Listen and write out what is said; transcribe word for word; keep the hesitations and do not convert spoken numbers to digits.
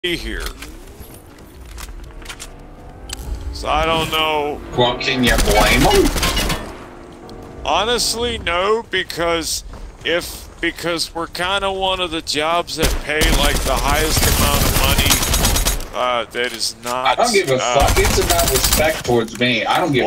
here. So I don't know. Well, can you blame them? Honestly, no, because if because we're kind of one of the jobs that pay like the highest amount of money. Uh, that is not. I don't give a uh, fuck. It's about respect towards me. I don't give.